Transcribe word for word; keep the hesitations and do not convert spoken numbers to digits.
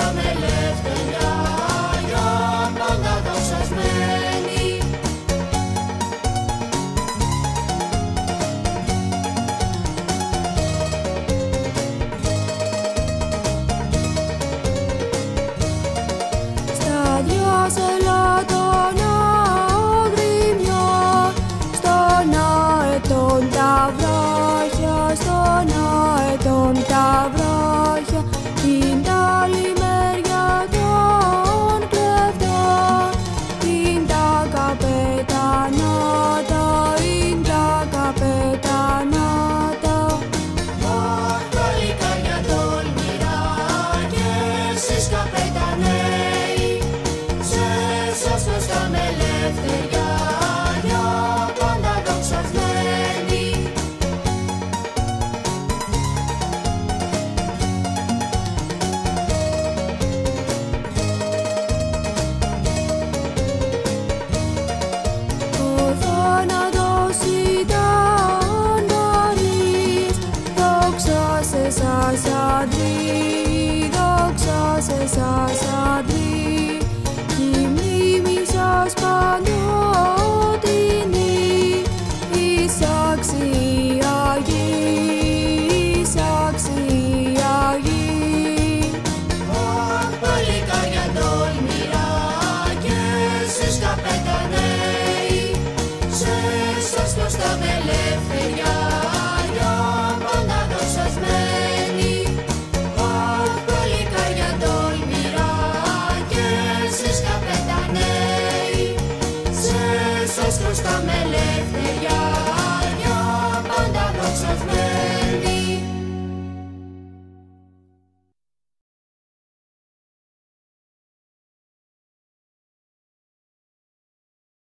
ζήσαμε ελεύθερα για πάντα δοξασμένοι. Στα διάσελα των αγριμιών, στον αετών τα βράχια, στον αετών τα βράχια, την άλλη μεριά των κλεφτών, την τα καπετανάτα, την τα καπετανάτα. Αχ, παλικάρια τολμηρά και εσείς καπετανάτα.